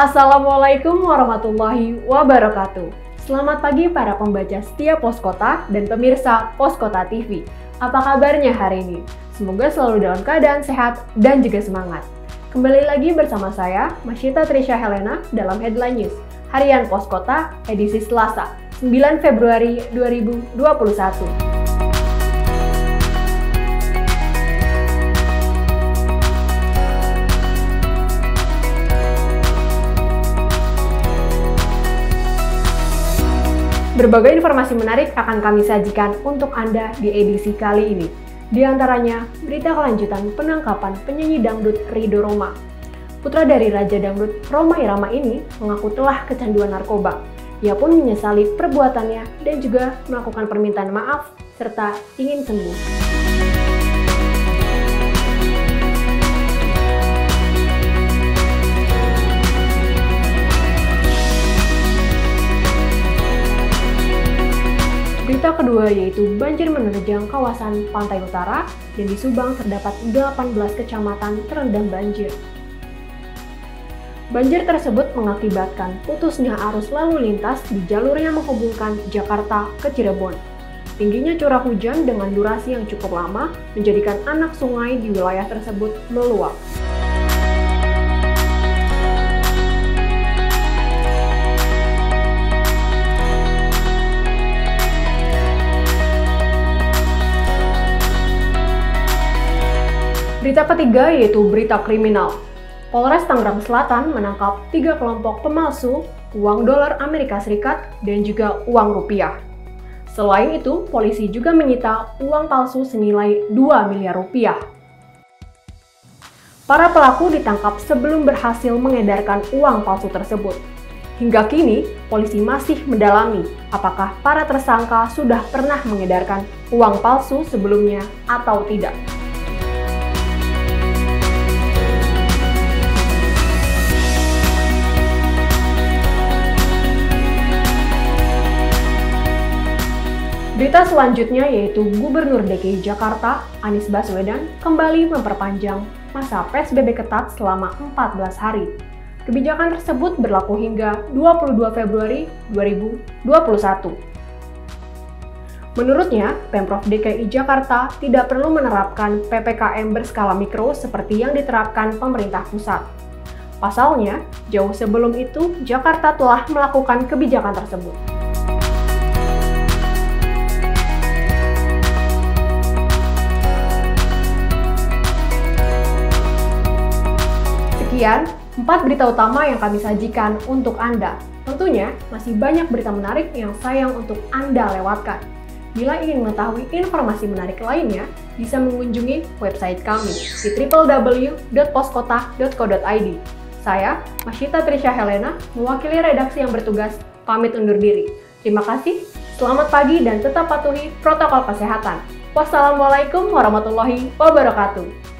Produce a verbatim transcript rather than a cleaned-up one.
Assalamualaikum warahmatullahi wabarakatuh. Selamat pagi para pembaca setia Pos Kota dan pemirsa Pos Kota T V. Apa kabarnya hari ini? Semoga selalu dalam keadaan sehat dan juga semangat. Kembali lagi bersama saya, Masyita Trisha Helena dalam Headline News Harian Pos Kota edisi Selasa, sembilan Februari dua ribu dua puluh satu. Berbagai informasi menarik akan kami sajikan untuk Anda di edisi kali ini. Di antaranya, berita kelanjutan penangkapan penyanyi dangdut Ridho Rhoma. Putra dari Raja Dangdut Rhoma Irama ini mengaku telah kecanduan narkoba. Ia pun menyesali perbuatannya dan juga melakukan permintaan maaf serta ingin sembuh. Berita kedua yaitu banjir menerjang kawasan Pantai Utara dan di Subang terdapat delapan belas kecamatan terendam banjir. Banjir tersebut mengakibatkan putusnya arus lalu lintas di jalur yang menghubungkan Jakarta ke Cirebon. Tingginya curah hujan dengan durasi yang cukup lama menjadikan anak sungai di wilayah tersebut meluap. Berita ketiga yaitu berita kriminal. Polres Tangerang Selatan menangkap tiga kelompok pemalsu uang dolar Amerika Serikat dan juga uang rupiah. Selain itu, polisi juga menyita uang palsu senilai dua miliar rupiah. Para pelaku ditangkap sebelum berhasil mengedarkan uang palsu tersebut. Hingga kini, polisi masih mendalami apakah para tersangka sudah pernah mengedarkan uang palsu sebelumnya atau tidak. Berita selanjutnya yaitu Gubernur D K I Jakarta, Anies Baswedan, kembali memperpanjang masa P S B B ketat selama empat belas hari. Kebijakan tersebut berlaku hingga dua puluh dua Februari dua ribu dua puluh satu. Menurutnya, Pemprov D K I Jakarta tidak perlu menerapkan P P K M berskala mikro seperti yang diterapkan pemerintah pusat. Pasalnya, jauh sebelum itu, Jakarta telah melakukan kebijakan tersebut. Sekian empat berita utama yang kami sajikan untuk Anda. Tentunya masih banyak berita menarik yang sayang untuk Anda lewatkan. Bila ingin mengetahui informasi menarik lainnya, bisa mengunjungi website kami di w w w dot poskota dot co dot i d. Saya, Masyita Trisha Helena, mewakili redaksi yang bertugas, pamit undur diri. Terima kasih, selamat pagi dan tetap patuhi protokol kesehatan. Wassalamualaikum warahmatullahi wabarakatuh.